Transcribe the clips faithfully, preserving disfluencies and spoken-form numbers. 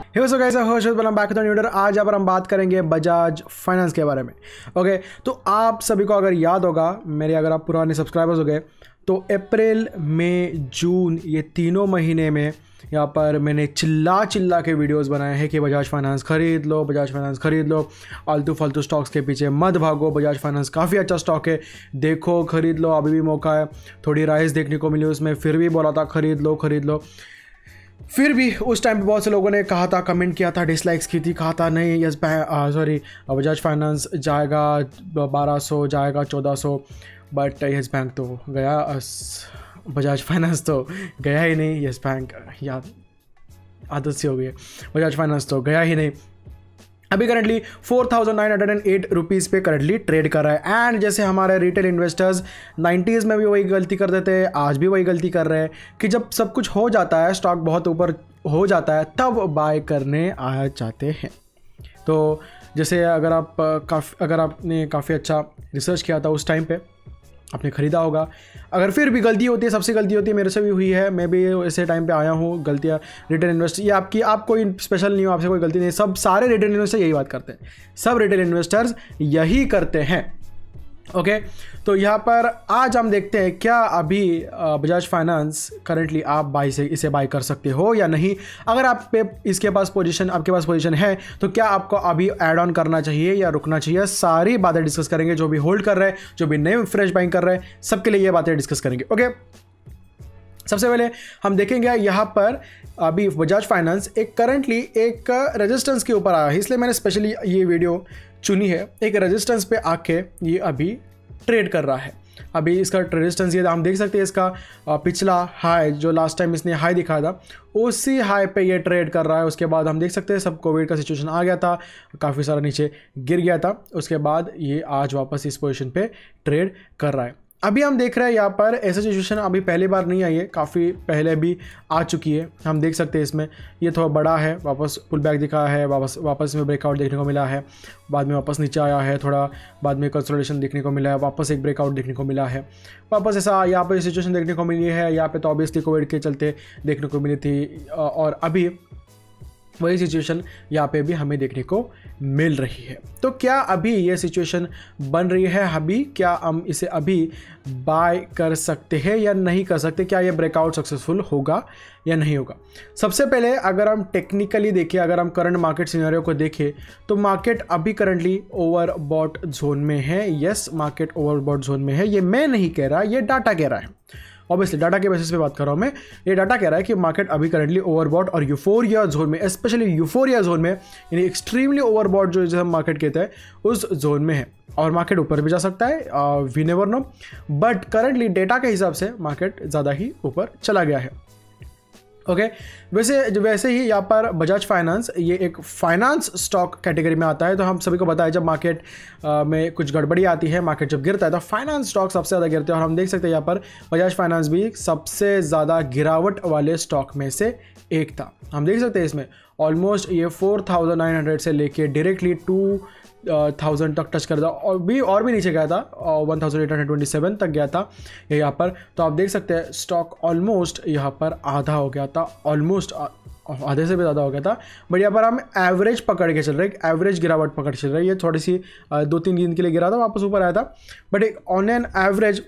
Hey so guys, Harsh welcome back to new video. आज यहाँ पर हम बात करेंगे बजाज फाइनेंस के बारे में। ओके, तो आप सभी को अगर याद होगा, मेरे अगर आप पुराने सब्सक्राइबर्स हो गए, तो अप्रैल मई जून ये तीनों महीने में यहाँ पर मैंने चिल्ला चिल्ला के वीडियोस बनाए हैं कि बजाज फाइनेंस खरीद लो, बजाज फाइनेंस खरीद लो, आलतू फालतू स्टॉक्स के पीछे मत भागो, बजाज फाइनेंस काफ़ी अच्छा स्टॉक है, देखो खरीद लो, अभी भी मौका है। थोड़ी राइस देखने को मिली उसमें, फिर भी बोला था खरीद लो खरीद लो। फिर भी उस टाइम पे बहुत से लोगों ने कहा था, कमेंट किया था, डिसलाइक्स की थी, कहा था नहीं यस सॉरी बजाज फाइनेंस जाएगा बारह सौ, जाएगा चौदह सौ, बट यस बैंक तो गया, बजाज फाइनेंस तो गया ही नहीं। यस बैंक याद आदत सी हो गई है, बजाज फाइनेंस तो गया ही नहीं। अभी currently four thousand nine hundred and eight rupees पे करंटली ट्रेड कर रहा है। एंड जैसे हमारे रिटेल इन्वेस्टर्स नाइन्टीज़ में भी वही गलती करते थे, आज भी वही गलती कर रहे हैं कि जब सब कुछ हो जाता है, स्टॉक बहुत ऊपर हो जाता है, तब बाय करने आ जाते हैं। तो जैसे अगर आप काफ़ी अगर आपने काफ़ी अच्छा रिसर्च किया था उस टाइम पे, आपने ख़रीदा होगा। अगर फिर भी गलती होती है, सबसे गलती होती है, मेरे से भी हुई है, मैं भी ऐसे टाइम पे आया हूँ, गलतियाँ रिटेल इन्वेस्टर, ये आपकी आप कोई स्पेशल नहीं हो, आपसे कोई गलती नहीं, सब सारे रिटेल इन्वेस्टर यही बात करते हैं, सब रिटेल इन्वेस्टर्स यही करते हैं। ओके okay, तो यहाँ पर आज हम देखते हैं क्या अभी बजाज फाइनेंस करंटली आप बाई से इसे बाई कर सकते हो या नहीं। अगर आप पे इसके पास पोजीशन आपके पास पोजीशन है तो क्या आपको अभी ऐड ऑन करना चाहिए या रुकना चाहिए, सारी बातें डिस्कस करेंगे। जो भी होल्ड कर रहे हैं, जो भी नए फ्रेश बाइंग कर रहे हैं, सबके लिए ये बातें डिस्कस करेंगे। Okay okay? सबसे पहले हम देखेंगे यहाँ पर अभी बजाज फाइनेंस एक करंटली एक रेजिस्टेंस के ऊपर आया है, इसलिए मैंने स्पेशली ये वीडियो चुनी है। एक रेजिस्टेंस पे आके ये अभी ट्रेड कर रहा है। अभी इसका रेजिस्टेंस ये हम देख सकते हैं, इसका पिछला हाई जो लास्ट टाइम इसने हाई दिखाया था, उसी हाई पे ये ट्रेड कर रहा है। उसके बाद हम देख सकते हैं सब कोविड का सिचुएशन आ गया था, काफ़ी सारा नीचे गिर गया था, उसके बाद ये आज वापस इस पोजीशन पे ट्रेड कर रहा है। अभी हम देख रहे हैं यहाँ पर ऐसा सिचुएशन अभी पहली बार नहीं आई है, काफ़ी पहले भी आ चुकी है। हम देख सकते हैं इसमें ये थोड़ा बड़ा है, वापस पुल बैक दिखा है, वापस वापस में ब्रेकआउट देखने को मिला है, बाद में वापस नीचे आया है, थोड़ा बाद में कंसोलिडेशन देखने को मिला है, वापस एक ब्रेकआउट देखने को मिला है, वापस ऐसा यहाँ पर सिचुएशन देखने को मिली है। यहाँ पर तो ऑब्वियसली कोविड के चलते देखने को मिली थी, और अभी वही सिचुएशन यहाँ पे भी हमें देखने को मिल रही है। तो क्या अभी ये सिचुएशन बन रही है, अभी क्या हम इसे अभी बाय कर सकते हैं या नहीं कर सकते, क्या ये ब्रेकआउट सक्सेसफुल होगा या नहीं होगा। सबसे पहले अगर हम टेक्निकली देखें, अगर हम करंट मार्केट सिनेरियो को देखें, तो मार्केट अभी करंटली ओवरबॉट जोन में है। यस, मार्केट ओवरबॉट जोन में है, ये मैं नहीं कह रहा, ये डाटा कह रहा है। ऑब्वियसली डाटा के बेसिस पे बात कर रहा हूँ मैं। ये डाटा कह रहा है कि मार्केट अभी करंटली ओवरबॉट और यूफोरिया जोन में, स्पेशली यूफोरिया जोन में, यानी एक्सट्रीमली ओवरबॉट जो हम मार्केट कहते हैं उस जोन में है। और मार्केट ऊपर भी जा सकता है, we never know, but currently data के हिसाब से मार्केट ज़्यादा ही ऊपर चला गया है। Okay okay? वैसे वैसे ही यहाँ पर बजाज फाइनेंस ये एक फाइनेंस स्टॉक कैटेगरी में आता है। तो हम सभी को पता है जब मार्केट में कुछ गड़बड़ी आती है, मार्केट जब गिरता है, तो फाइनेंस स्टॉक सबसे ज़्यादा गिरते हैं। और हम देख सकते हैं यहाँ पर बजाज फाइनेंस भी सबसे ज़्यादा गिरावट वाले स्टॉक में से एक था। हम देख सकते हैं इसमें ऑलमोस्ट ये फोर थाउजेंड नाइन हंड्रेड से लेके डायरेक्टली टू थाउजेंड तक टच कर था, और भी और भी नीचे गया था, one thousand eight hundred twenty seven तक गया था ये यहाँ पर। तो आप देख सकते हैं स्टॉक ऑलमोस्ट यहाँ पर आधा हो गया था, ऑलमोस्ट आधे से भी ज़्यादा हो गया था। बट यहाँ पर हम एवरेज पकड़ के चल रहे हैं, एवरेज गिरावट पकड़ चल रही है। ये थोड़ी सी दो तीन दिन के लिए गिरा था, वापस ऊपर आया था, बट एक on an average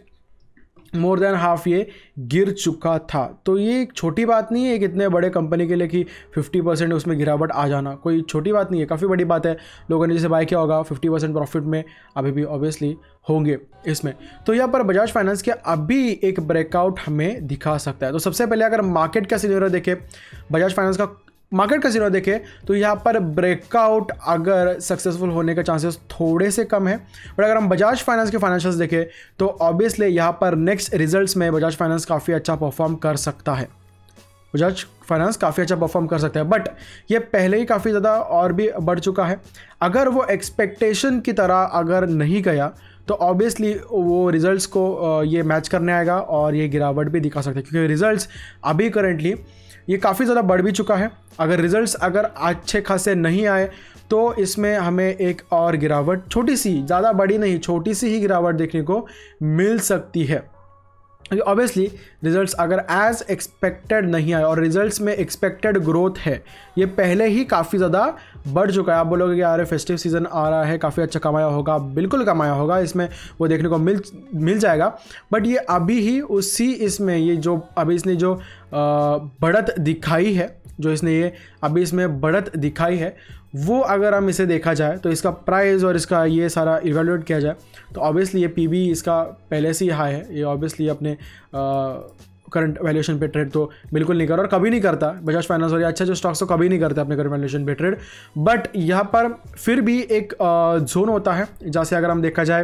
more than half ये गिर चुका था। तो ये एक छोटी बात नहीं है एक इतने बड़े कंपनी के लिए कि फिफ्टी परसेंट उसमें गिरावट आ जाना कोई छोटी बात नहीं है, काफ़ी बड़ी बात है। लोगों ने जैसे बाय किया होगा, फिफ्टी परसेंट प्रॉफिट में अभी भी ऑब्वियसली होंगे इसमें। तो यहाँ पर बजाज फाइनेंस के अभी एक ब्रेकआउट हमें दिखा सकता है। तो सबसे पहले अगर मार्केट का सिनेरियो देखें, बजाज फाइनेंस का मार्केट का सिनेरियो देखें, तो यहाँ पर ब्रेकआउट अगर सक्सेसफुल होने के चांसेस थोड़े से कम है। बट अगर हम बजाज फाइनेंस के फाइनेंशियल्स देखें, तो ऑब्वियसली यहाँ पर नेक्स्ट रिजल्ट्स में बजाज फाइनेंस काफ़ी अच्छा परफॉर्म कर सकता है। बजाज फाइनेंस काफ़ी अच्छा परफॉर्म कर सकता है, बट ये पहले ही काफ़ी ज़्यादा और भी बढ़ चुका है। अगर वो एक्सपेक्टेशन की तरह अगर नहीं गया, तो ऑब्वियसली वो रिजल्ट्स को ये मैच करने आएगा और ये गिरावट भी दिखा सकता है, क्योंकि रिजल्ट्स अभी करंटली ये काफ़ी ज़्यादा बढ़ भी चुका है। अगर रिजल्ट्स अगर अच्छे खासे नहीं आए, तो इसमें हमें एक और गिरावट, छोटी सी, ज़्यादा बड़ी नहीं, छोटी सी ही गिरावट देखने को मिल सकती है। ऑब्वियसली रिजल्ट्स अगर एज एक्सपेक्टेड नहीं आए और रिजल्ट्स में एक्सपेक्टेड ग्रोथ है, ये पहले ही काफ़ी ज़्यादा बढ़ चुका है। आप बोलोगे कि यार फेस्टिव सीज़न आ रहा है, काफ़ी अच्छा कमाया होगा, बिल्कुल कमाया होगा, इसमें वो देखने को मिल मिल जाएगा। बट ये अभी ही उसी इसमें ये जो अभी इसने जो बढ़त दिखाई है, जो इसने ये अभी इसमें बढ़त दिखाई है, वो अगर हम इसे देखा जाए तो इसका प्राइस और इसका ये सारा इवेल्युएट किया जाए तो ऑब्वियसली ये पीबी इसका पहले से ही हाई है। ये ऑब्वियसली अपने करंट वैल्यूएशन पे ट्रेड तो बिल्कुल नहीं कर रहा और कभी नहीं करता। बजाज फाइनेंस और ये अच्छा जो स्टॉक्स तो कभी नहीं करते अपने करंट वैल्यूएशन पे ट्रेड। बट यहाँ पर फिर भी एक जोन होता है जहाँ से अगर हम देखा जाए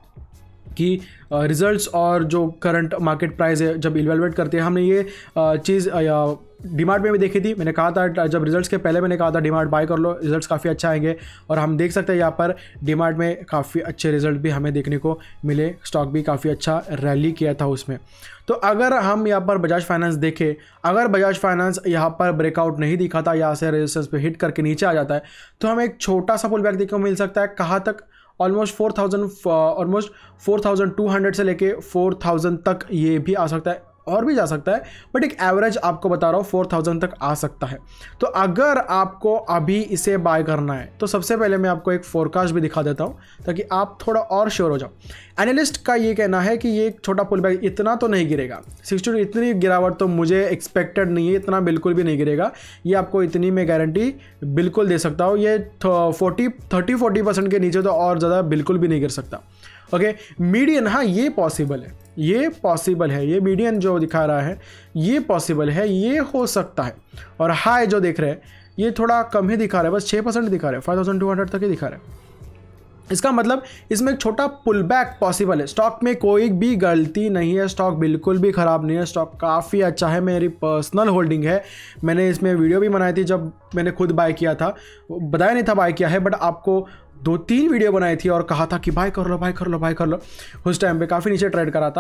कि रिजल्ट्स और जो करंट मार्केट प्राइस है जब इवेल्युएट करते हैं, हमने ये चीज़ डीमार्ट में भी देखी थी। मैंने कहा था जब रिजल्ट्स के पहले मैंने कहा था डीमार्ट बाय कर लो, रिजल्ट्स काफ़ी अच्छा आएंगे और हम देख सकते हैं यहाँ पर डीमार्ट में काफ़ी अच्छे रिजल्ट भी हमें देखने को मिले। स्टॉक भी काफ़ी अच्छा रैली किया था उसमें। तो अगर हम यहाँ पर बजाज फाइनेंस देखें, अगर बजाज फाइनेंस यहाँ पर ब्रेकआउट नहीं दिखा था, यहाँ से रेजिस्टेंस पे हिट करके नीचे आ जाता है तो हमें एक छोटा सा पुल बैक देखने को मिल सकता है। कहाँ तक? Almost four thousand almost four thousand two hundred से लेके फोर थाउजेंड तक ये भी आ सकता है और भी जा सकता है। बट एक एवरेज आपको बता रहा हूँ फोर थाउजेंड तक आ सकता है। तो अगर आपको अभी इसे बाय करना है तो सबसे पहले मैं आपको एक फोरकास्ट भी दिखा देता हूँ ताकि आप थोड़ा और श्योर हो जाओ। एनालिस्ट का ये कहना है कि ये एक छोटा पुल बैक इतना तो नहीं गिरेगा, सिक्सटी इतनी गिरावट तो मुझे एक्सपेक्टेड नहीं है, इतना बिल्कुल भी नहीं गिरेगा। ये आपको इतनी मैं गारंटी बिल्कुल दे सकता हूँ। ये फोर्टी थर्टी फोर्टी परसेंट के नीचे तो और ज़्यादा बिल्कुल भी नहीं गिर सकता। ओके, मीडियन, हाँ ये पॉसिबल है, ये पॉसिबल है, ये मीडियन जो दिखा रहा है ये पॉसिबल है, ये हो सकता है। और हाई जो देख रहे हैं ये थोड़ा कम ही दिखा रहा है, बस छः परसेंट दिखा रहा है, फाइव थाउजेंड टू हंड्रेड तक ही दिखा रहा है। इसका मतलब इसमें एक छोटा पुल बैक पॉसिबल है। स्टॉक में कोई भी गलती नहीं है, स्टॉक बिल्कुल भी ख़राब नहीं है, स्टॉक काफ़ी अच्छा है। मेरी पर्सनल होल्डिंग है, मैंने इसमें वीडियो भी बनाई थी जब मैंने खुद बाय किया था, बताया नहीं था बाय किया है, बट आपको दो तीन वीडियो बनाई थी और कहा था कि बाय कर लो बाय कर लो बाय कर लो। उस टाइम पे काफ़ी नीचे ट्रेड करा था।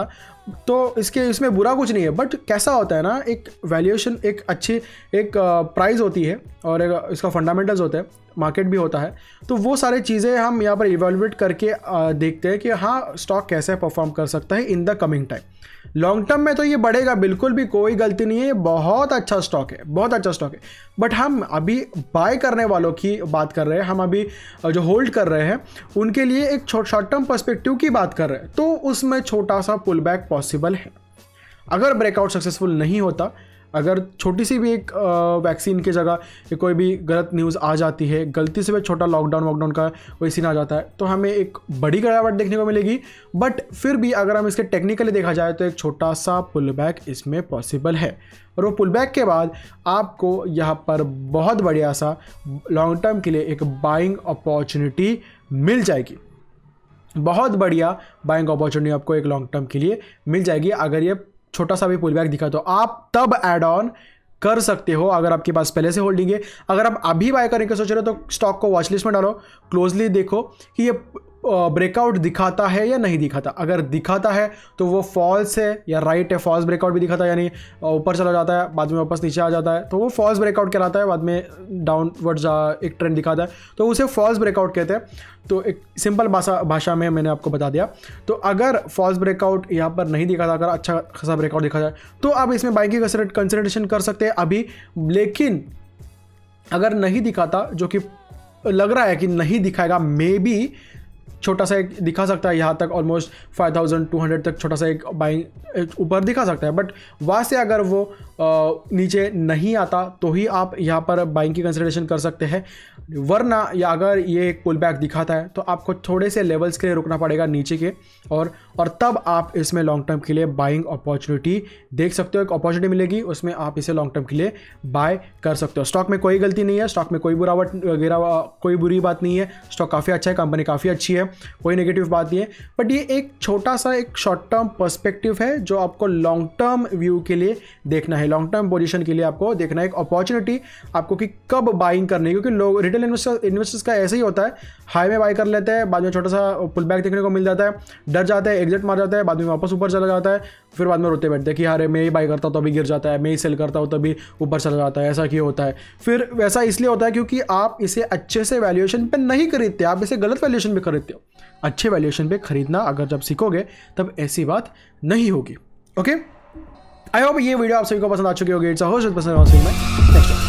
तो इसके इसमें बुरा कुछ नहीं है, बट कैसा होता है ना, एक वैल्यूएशन एक अच्छी एक प्राइस होती है और एक इसका फंडामेंटल्स होते हैं, मार्केट भी होता है। तो वो सारी चीज़ें हम यहाँ पर इवेल्युएट करके देखते हैं कि हाँ स्टॉक कैसे परफॉर्म कर सकता है in the coming time. Long term में तो ये बढ़ेगा, बिल्कुल भी कोई गलती नहीं है, बहुत अच्छा स्टॉक है, बहुत अच्छा स्टॉक है। बट हम अभी बाय करने वालों की बात कर रहे हैं, हम अभी जो होल्ड कर रहे हैं उनके लिए एक शॉर्ट टर्म पर्सपेक्टिव की बात कर रहे हैं, तो उसमें छोटा सा पुल बैक पॉसिबल है। अगर ब्रेकआउट सक्सेसफुल नहीं होता, अगर छोटी सी भी एक वैक्सीन की जगह कोई भी गलत न्यूज़ आ जाती है, गलती से भी छोटा लॉकडाउन वॉकडाउन का कोई सीन आ जाता है, तो हमें एक बड़ी गिरावट देखने को मिलेगी। बट फिर भी अगर हम इसके टेक्निकली देखा जाए तो एक छोटा सा पुल बैक इसमें पॉसिबल है। और वो पुल बैक के बाद आपको यहाँ पर बहुत बढ़िया सा लॉन्ग टर्म के लिए एक बाइंग अपॉर्चुनिटी मिल जाएगी, बहुत बढ़िया बाइंग अपॉर्चुनिटी आपको एक लॉन्ग टर्म के लिए मिल जाएगी। अगर ये छोटा सा भी पुल बैक दिखा तो आप तब ऐड ऑन कर सकते हो, अगर आपके पास पहले से होल्डिंग है। अगर आप अभी बाय करने का सोच रहे हो तो स्टॉक को वॉच लिस्ट में डालो, क्लोजली देखो कि ये ब्रेकआउट दिखाता है या नहीं दिखाता। अगर दिखाता है तो वो फॉल्स है या राइट है, फॉल्स ब्रेकआउट भी दिखाता है, यानी ऊपर चला जाता है बाद में वापस नीचे आ जाता है तो वो फॉल्स ब्रेकआउट कहलाता है, बाद में डाउनवर्ड्स एक ट्रेंड दिखाता है तो उसे फॉल्स ब्रेकआउट कहते हैं। तो एक सिंपल भाषा भाषा में मैंने आपको बता दिया। तो अगर फॉल्स ब्रेकआउट यहाँ पर नहीं दिखाता, अगर अच्छा खासा ब्रेकआउट दिखा जाए तो आप इसमें बाइंग की कंसिडरेशन कर सकते हैं अभी। लेकिन अगर नहीं दिखाता, जो कि लग रहा है कि नहीं दिखाएगा, मे बी छोटा सा एक दिखा सकता है यहाँ तक, almost five thousand two hundred तक छोटा सा एक बाइंग ऊपर दिखा सकता है। बट वहाँ से अगर वो आ, नीचे नहीं आता तो ही आप यहाँ पर बाइंग की कंसिडरेशन कर सकते हैं, वरना या अगर ये एक पुल बैक दिखाता है तो आपको थोड़े से लेवल्स के लिए रुकना पड़ेगा नीचे के, और और तब आप इसमें लॉन्ग टर्म के लिए बाइंग अपॉर्चुनिटी देख सकते हो। एक अपॉर्चुनिटी मिलेगी, उसमें आप इसे लॉन्ग टर्म के लिए बाय कर सकते हो। स्टॉक में कोई गलती नहीं है, स्टॉक में कोई बुरावट गिरा कोई बुरी बात नहीं है, स्टॉक काफ़ी अच्छा है, कंपनी काफ़ी अच्छी है, कोई नेगेटिव बात नहीं है। बट ये एक छोटा सा एक शॉर्ट टर्म पर्सपेक्टिव है जो आपको लॉन्ग टर्म व्यू के लिए देखना है, लॉन्ग टर्म पोजीशन के लिए आपको देखना है। एक अपॉर्चुनिटी आपको कि कब बाइंग करनी है, क्योंकि लोग रिटेल इन्वेस्टर इन्वेस्टर्स का ऐसे ही होता है, हाई में बाय कर लेते हैं, बाद में छोटा सा पुल बैक देखने को मिल जाता है, डर जाता है, एग्जिट मार जाता है, बाद में वापस ऊपर चला जाता है, फिर बाद में रोते बैठते हैं कि अरे मैं ही बाय करता हूँ तभी गिर जाता है, मैं ही सेल करता हूँ तभी ऊपर चला जाता है। ऐसा क्यों होता है? फिर वैसा इसलिए होता है क्योंकि आप इसे अच्छे से वैल्यूएशन पे नहीं खरीदते, आप इसे गलत वैल्यूएशन पे खरीदते हो। अच्छे वैल्यूएशन पे खरीदना अगर जब सीखोगे तब ऐसी बात नहीं होगी। ओके, आई होप ये वीडियो आप सभी को पसंद आ चुकी होगी। इट्स अ होस्ट पसंद नेक्स्ट